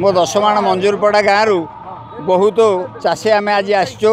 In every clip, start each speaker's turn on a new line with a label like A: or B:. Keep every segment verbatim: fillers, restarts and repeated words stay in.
A: मो दशमाण मंजूरपड़ा गाँव बहुत चाषी आम आज आसचु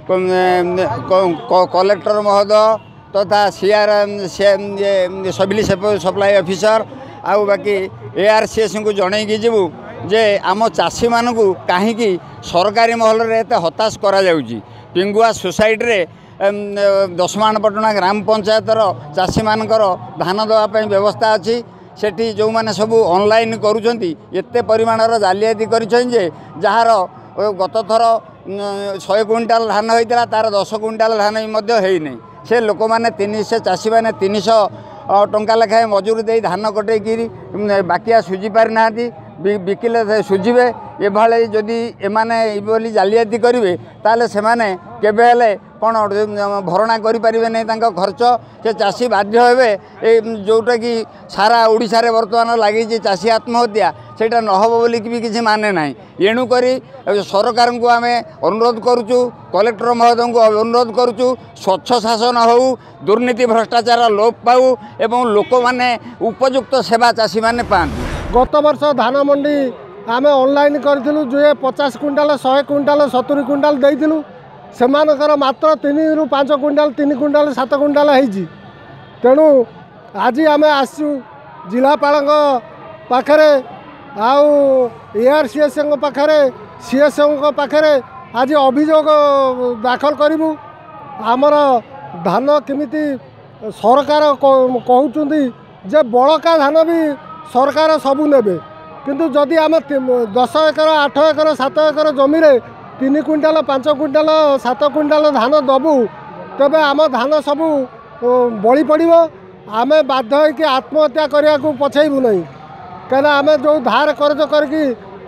A: कलेक्टर महोदय तथा सीआर सिविल सप्लाई ऑफिसर आउ बाकी एआरसीएस को जनईकि जीवु जे आम चाषी मानू कहीं सरकारी महल में एत हताश करा जाउची। पिंगुआ सोसाइटी रे दशमाणपटना ग्राम पंचायतर चाषी मानकर धान देवाई व्यवस्था अच्छी सेठी जो मैंने सब ऑनलाइन करुँच एते परिमाणर जालियाती कर जार गत थर शहे क्विंटाल धान होता तार दस क्विंटाल धान भी नहीं से लोक मैंने तीन से चाषी मैंने तीन सौ टंका लेखाएं मजूरी दे धान कटेकि बाकिया सुझी पारि ना बिकिले सुझे ये जदि एमाने जालियाती करेंगे ताले से माने केबे हेले कौन भरणा करें नहीं खर्च से चाषी बाध्य हे जोटा कि सारा ओडिशा रे वर्तमान लगी चाषी आत्महत्या सेटा नहब बोली भी किसी माने ना एणुक सरकार को आम अनुरोध करुचु कलेक्टर महोदय को अनुरोध करुचु स्वच्छ शासन हो दुर्नीति भ्रष्टाचार लोप पाऊ एवं लोक मैंने उपयुक्त सेवा चाषी मैंने पाती।
B: गत वर्ष धान मंडी आम ऑनलाइन करूँ जे पचास क्विंटाल शहे क्विंटाल सतुरी क्विंटाल देइथिलु सेमानकर मात्र तीन रु पाँच क्विंटाल तीन क्विंटाल सात क्विंटाल होती तेणु आज आम आसु जिलापाल पाखरे आउ एआरसीएस पाखरे सीएसओ पाखरे आज अभियोग दाखल करूँ आमर धान केमिति सरकार कहते जे बड़का धान भी सरकार सबू नेबे किंतु जदि आम दस एकर आठ एकर सात एकर जमी रे तीन क्विंटाल पाँच क्विंटाल सात क्विंटाल धान दबु तेबे आम धान सबू बड़ी पड़ो आम बाध्य कि आत्महत्या करने को पछेबू नहीं कहीं आम जो धार कर्ज करके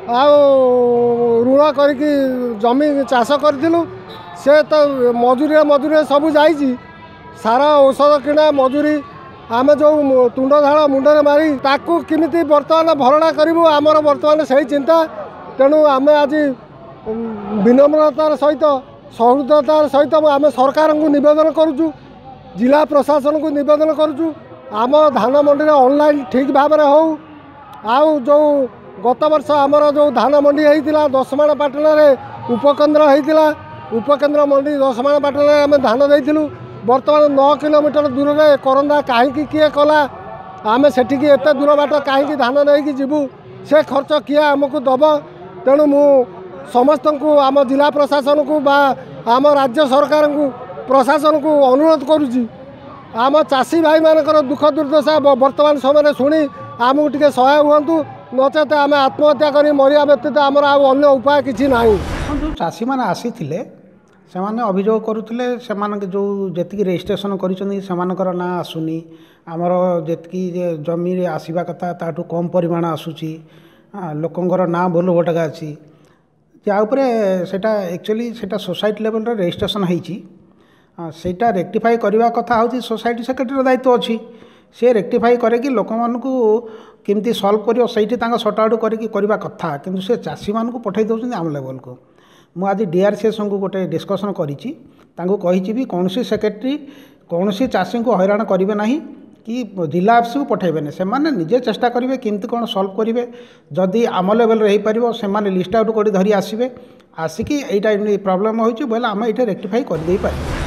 B: ऋण करके जमी चाष करूँ से तो मजूरी मजूरी सब जाइए सारा औषध किणा मजूरी आम जो तुंड झाड़ मुंडे मारी ताकू किमिति बर्तमान भरणा करूँ आमर बर्तमान से चिंता तेणु आम आज विनम्रतार सहित सहृदतार सहित आम सरकार को निवेदन करुचु जिला प्रशासन को निवेदन करुचु आम धान मंडी ऑनलाइन ठीक भाव में हो आउ जो गत वर्ष आमर जो धान मंडी होता दशमाणपाटना उपकेन्द्र होता उपकेन्द्र मंडी दशमाणपाटना आम धान देइथिलु बर्तमान नौ किलोमीटर दूर में करंदा कहीं किए कला आम सेठिकी एत दूर बाट कहीं धान नहीं जीवु से खर्च किए आमको दब तेणु मु समस्त को आम जिला प्रशासन को बा आम राज्य सरकार को प्रशासन को अनुरोध करुच्ची आम चाषी भाई मानकर दुख दुर्दशा वर्तमान समय शुणी आमको टे सहाय हूँ नचेत आम आत्महत्या कर मरिया व्यतीत आमर अन्य उपाय किसी ना।
C: जो चाषी मैंने आसी से अभियोग करुले से जो जी रेजिस्ट्रेशन कर ना आसुनी आमर जी जमी रे आसवा कथा ताठू कम परिमाण आसूची लोकंर ना बोल भटका अच्छी यापरे सेटा एक्चुअली सेटा सोसाइटी लेवल रेजिस्ट्रेशन होती सेटा रेक्टिफाई करने कथा हूँ सोसाइटी सेक्रेटरी दायित्व अच्छी से रेक्टिफाई करके लोक मानू केमती सल्व कर सट आउट करवा कथा किंतु से चाषी मानू पठे दौरान आम लेवल को मु आज डीआरसीएस को गोटे डिस्कसन करी भी कौन सेक्रेटरी कौन चाषी को हैरान करेंगे ना कि जिला ऑफिस को पठेबे से माने निजे चेष्टा करेंगे केमती कौन सल्व करेंगे जदि आम लेवल हो पार से लिस्ट आउट कर धरी आसवे आसिकी यहाँ प्रॉब्लम हो बोले आम ये रेक्टिफाई कर दे पारे।